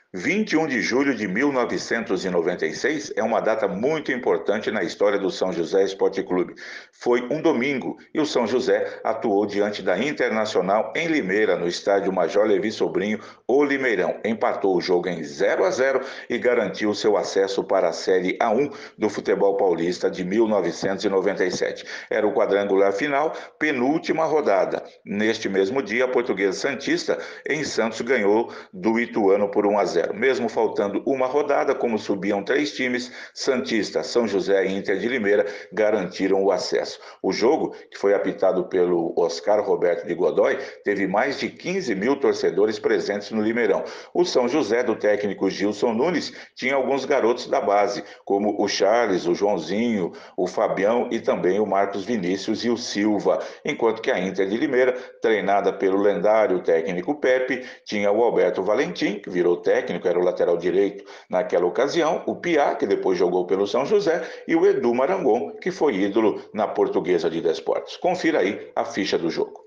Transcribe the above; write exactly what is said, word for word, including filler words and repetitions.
vinte e um de julho de mil novecentos e noventa e seis é uma data muito importante na história do São José Esporte Clube. Foi um domingo e o São José atuou diante da Internacional em Limeira, no estádio Major Levi Sobrinho, o Limeirão. Empatou o jogo em zero a zero e garantiu seu acesso para a Série A um do futebol paulista de mil novecentos e noventa e sete. Era o quadrangular final, penúltima rodada. Neste mesmo dia, a Portuguesa Santista em Santos ganhou do Ituano por um a zero. Mesmo faltando uma rodada, como subiam três times, Santista, São José e Inter de Limeira garantiram o acesso. O jogo, que foi apitado pelo Oscar Roberto de Godoy, teve mais de quinze mil torcedores presentes no Limeirão. O São José, do técnico Gilson Nunes, tinha alguns garotos da base, como o Charles, o Joãozinho, o Fabião e também o Marcos Vinícius e o Silva, enquanto que a Inter de Limeira, treinada pelo lendário técnico Pepe, tinha o Alberto Valentim, que virou técnico, era o lateral direito naquela ocasião, o Piá, que depois jogou pelo São José, e o Edu Marangon, que foi ídolo na Portuguesa de Desportos. Confira aí a ficha do jogo.